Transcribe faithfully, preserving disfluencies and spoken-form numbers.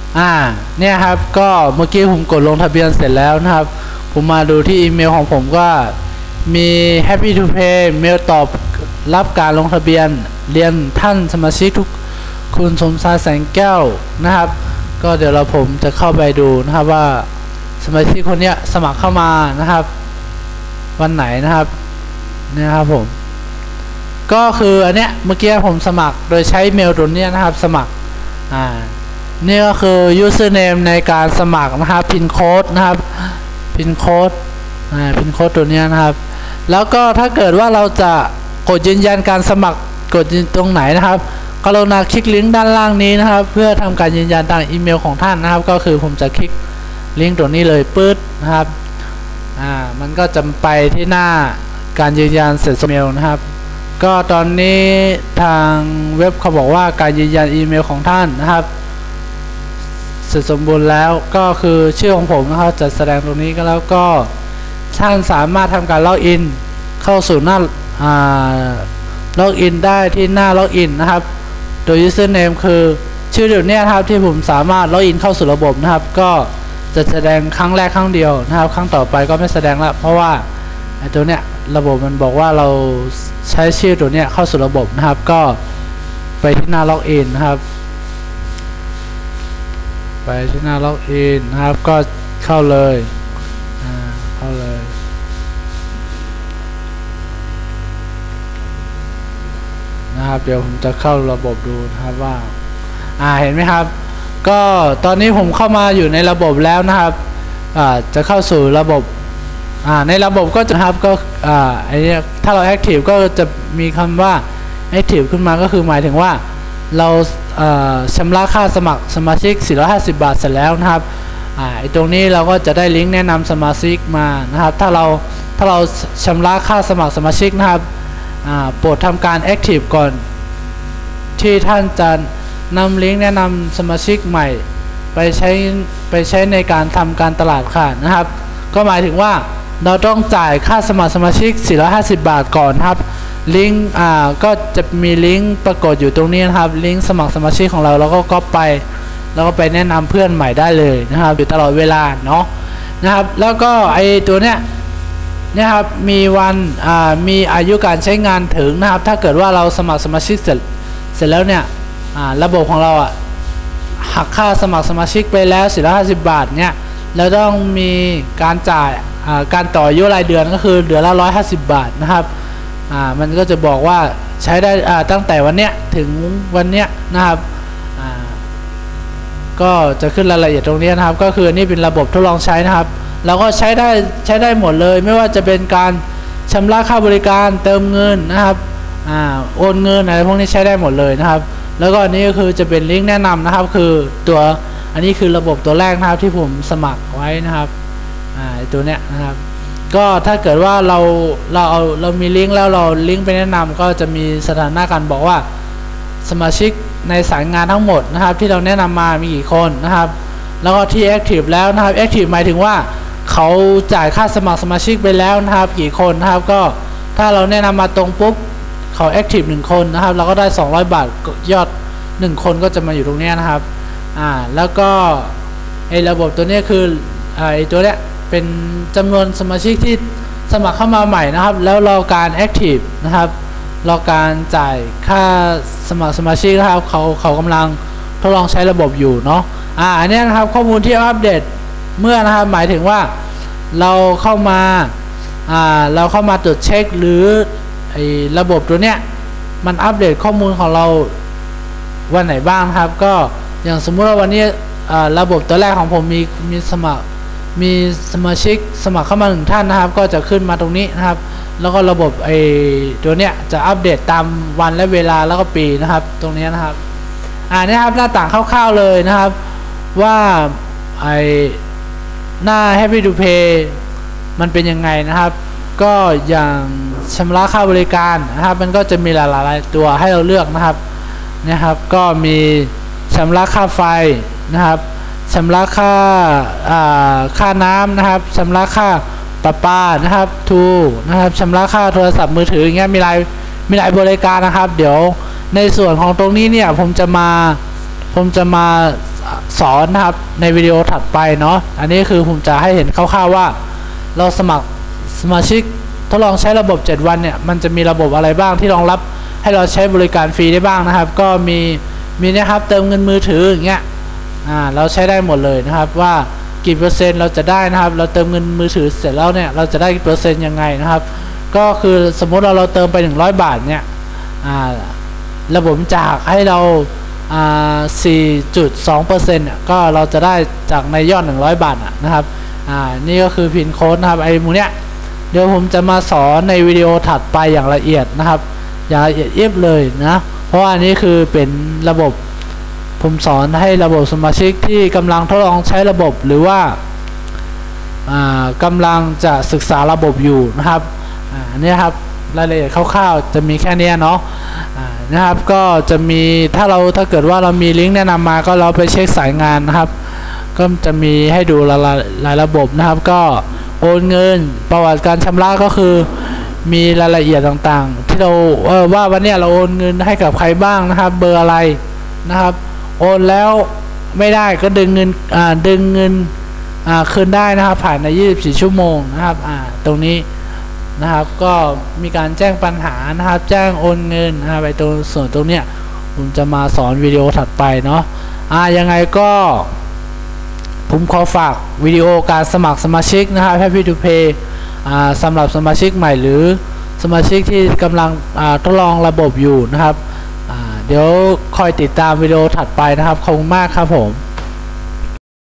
อ่าเนี่ยครับก็เมื่อกี้ผมกดลงทะเบียนเสร็จแล้วนะครับผมมาดูที่อีเมลของผมก็มี Happy to Pay เมลตอบรับการลงทะเบียนเรียนท่านสมาชิกทุกคุณสมชายแสงแก้วนะครับก็เดี๋ยวเราผมจะเข้าไปดูนะครับว่าสมาชิกคนนี้สมัครเข้ามานะครับวันไหนนะครับเนี่ยครับผมก็คืออันเนี้ยเมื่อกี้ผมสมัครโดยใช้เมลตัวนี้นะครับสมัครอ่านี่ก็คือ username ในการสมัครนะครับ pin code นะครับ pin code อ่า pin code ตัวนี้นะครับแล้วก็ถ้าเกิดว่าเราจะกดยืนยันการสมัครกดตรงไหนนะครับกรุณาคลิกลิงก์ด้านล่างนี้นะครับเพื่อทำการยืนยันทางอีเมลของท่านนะครับก็คือผมจะคลิกลิงก์ตัวนี้เลยปึ๊ดนะครับอ่ามันก็จะไปที่หน้าการยืนยันเสร็จอีเมลนะครับก็ตอนนี้ทางเว็บเขาบอกว่าการยืนยันอีเมลของท่านนะครับเสร็จสมบูรณ์แล้วก็คือชื่อของผมนะครับจะแสดงตรงนี้ก็แล้วก็ท่านสามารถทำการล็อกอินเข้าสู่หน้าล็อกอินได้ที่หน้าล็อกอินนะครับโดย username คือชื่อเดี๋ยวนี้ครับที่ผมสามารถล็อกอินเข้าสู่ระบบนะครับก็จะแสดงครั้งแรกครั้งเดียวนะครับครั้งต่อไปก็ไม่แสดงละเพราะว่าไอ้ตัวเนี้ยระบบมันบอกว่าเราใช้ชื่อตัวเนี้ยเข้าสู่ระบบนะครับก็ไปที่หน้าล็อกอินนะครับไปที่หน้าล็อกอินนะครับก็เข้าเลยอ่าเข้าเลยนะครับเดี๋ยวผมจะเข้าระบบดูนะครับว่าอ่าเห็นไหมครับก็ตอนนี้ผมเข้ามาอยู่ในระบบแล้วนะครับอ่าจะเข้าสู่ระบบอ่าในระบบก็จะครับก็อ่าไอ้นี้ถ้าเรา active ก็จะมีคำว่า active ขึ้นมาก็คือหมายถึงว่าเราชำระค่าสมัครสมาชิกสี่ร้อยห้าสิบบาทเสร็จแล้วนะครับอ่าไอ้ตรงนี้เราก็จะได้ลิงก์แนะนำสมาชิกมานะครับถ้าเราถ้าเราชำระค่าสมัครสมาชิกนะครับโปรดทำการ Active ก่อนที่ท่านจะนำลิงก์แนะนำสมาชิกใหม่ไปใช้ไปใช้ในการทำการตลาดค่ะนะครับก็หมายถึงว่าเราต้องจ่ายค่าสมัครสมาชิกสี่ร้อยห้าสิบบาทก่อนครับลิงก์อ่าก็จะมีลิงก์ปรากฏอยู่ตรงนี้นะครับลิงก์สมัครสมาชิกของเราแล้วก็ก๊อปไปแล้วก็ไปแนะนำเพื่อนใหม่ได้เลยนะครับอยู่ตลอดเวลาเนาะนะครับแล้วก็ไอตัวเนี้ยเนี่ยครับมีวันอ่ามีอายุการใช้งานถึงนะครับถ้าเกิดว่าเราสมัครสมาชิกเสร็จเสร็จแล้วเนี่ยอ่าระบบของเราอ่ะหักค่าสมัครสมาชิกไปแล้วสี่ร้อยห้าสิบบาทเนี่ยแล้วต้องมีการจ่ายอ่าการต่ออายุรายเดือนก็คือเดือนละหนึ่งร้อยห้าสิบบาทนะครับอ่ามันก็จะบอกว่าใช้ได้อ่าตั้งแต่วันเนี้ยถึงวันเนี้ยนะครับอ่าก็จะขึ้นรายละเอียดตรงนี้นะครับก็คือนี่เป็นระบบทดลองใช้นะครับเราก็ใช้ได้ใช้ได้หมดเลยไม่ว่าจะเป็นการชำระค่าบริการเติมเงินนะครับอ่าโอนเงินอะไรพวกนี้ใช้ได้หมดเลยนะครับแล้วก็อันนี้ก็คือจะเป็นลิงก์แนะนำนะครับคือตัวอันนี้คือระบบตัวแรกนะครับที่ผมสมัครไว้นะครับอ่าตัวเนี้ยนะครับก็ถ้าเกิดว่าเราเราเอาเรามีลิงก์แล้วเราลิงก์ไปแนะนำก็จะมีสถานะการบอกว่าสมาชิกในสายงานทั้งหมดนะครับที่เราแนะนำมามีกี่คนนะครับแล้วก็ที่ Active แล้วนะครับ Active หมายถึงว่าเขาจ่ายค่าสมัครสมาชิกไปแล้วนะครับกี่คนนะครับก็ถ้าเราแนะนำมาตรงปุ๊บเขา Active หนึ่งคนนะครับเราก็ได้สองร้อยบาทยอดหนึ่งคนก็จะมาอยู่ตรงนี้นะครับอ่าแล้วก็ไอ้ระบบตัวนี้คือไอ้ตัวเนี้ยเป็นจำนวนสมาชิกที่สมัครเข้ามาใหม่นะครับแล้วรอการ Active นะครับรอการจ่ายค่าสมัครสมาชิกนะครับเขาเขากำลังทดลองใช้ระบบอยู่เนาะอ่าอันนี้นะครับข้อมูลที่อัปเดตเมื่อนะครับหมายถึงว่าเราเข้ามาอ่าเราเข้ามาตรวจเช็คหรือไอ้ระบบตัวเนี้ยมันอัปเดตข้อมูลของเราวันไหนบ้างครับก็อย่างสมมุติว่าวันนี้ระบบตัวแรกของผมมีมีสมัครมีสมาชิกสมัครเข้ามาหนึ่งท่านนะครับก็จะขึ้นมาตรงนี้นะครับแล้วก็ระบบไอ้ตัวเนี้ยจะอัปเดตตามวันและเวลาแล้วก็ปีนะครับตรงนี้นะครับอ่านี่ครับหน้าต่างคร่าวๆเลยนะครับว่าไอ้หน้า Happy to Pay มันเป็นยังไงนะครับก็อย่างชำระค่าบริการนะครับมันก็จะมีหลายๆตัวให้เราเลือกนะครับนะครับก็มีชำระค่าไฟนะครับชำระค่าค่าน้ำนะครับชำระค่าประปานะครับทูนะครับชำระค่าโทรศัพท์มือถืออย่างเงี้ยมีหลายมีหลายบริการนะครับเดี๋ยวในส่วนของตรงนี้เนี่ยผมจะมาผมจะมาสอนนะครับในวิดีโอถัดไปเนาะอันนี้คือผมจะให้เห็นคร่าวๆว่าเราสมัครสมาชิกทดลองใช้ระบบเจ็ดวันเนี่ยมันจะมีระบบอะไรบ้างที่รองรับให้เราใช้บริการฟรีได้บ้างนะครับก็มีมีนะครับเติมเงินมือถืออย่างเงี้ยอ่าเราใช้ได้หมดเลยนะครับว่ากี่เปอร์เซ็นต์เราจะได้นะครับเราเติมเงินมือถือเสร็จแล้วเนี่ยเราจะได้กี่เปอร์เซ็นต์ยังไงนะครับก็คือสมมติเราเราเติมไปหนึ่งร้อยบาทเนี่ยอ่าระบบจะหักให้เราอ่า สี่จุดสองเปอร์เซ็นต์ เนี่ยก็เราจะได้จากในยอดหนึ่งร้อยบาทนะครับอ่านี่ก็คือพินโค้ดนะครับไอ้มูเนี้ยเดี๋ยวผมจะมาสอนในวิดีโอถัดไปอย่างละเอียดนะครับอย่างละเอียดเอียบเลยนะเพราะว่าอันนี้คือเป็นระบบผมสอนให้ระบบสมาชิกที่กำลังทดลองใช้ระบบหรือว่าอ่ากำลังจะศึกษาระบบอยู่นะครับอ่านี่ครับรายละเอียดคร่าวๆจะมีแค่นี้เนาะนะครับก็จะมีถ้าเราถ้าเกิดว่าเรามีลิงก์แนะนำมาก็เราไปเช็คสายงานนะครับก็จะมีให้ดูรายรายระบบนะครับก็โอนเงินประวัติการชำระก็คือมีรายละเอียดต่างๆที่เราเออว่าวันนี้เราโอนเงินให้กับใครบ้างนะครับเบอร์อะไรนะครับโอนแล้วไม่ได้ก็ดึงเงินอ่าดึงเงินอ่าคืนได้นะครับผ่านในยี่สิบสี่ชั่วโมงนะครับอ่าตรงนี้นะครับก็มีการแจ้งปัญหานะครับแจ้งโอนเงินนะครับไปตรงส่วนตรงเนี้ยผมจะมาสอนวิดีโอถัดไปเนาะอ่ายังไงก็ผมขอฝากวิดีโอการสมัครสมาชิกนะครับ Happy to Pay อ่าสำหรับสมาชิกใหม่หรือสมาชิกที่กำลังอ่าทดลองระบบอยู่นะครับอ่าเดี๋ยวคอยติดตามวิดีโอถัดไปนะครับขอบคุณมากครับผม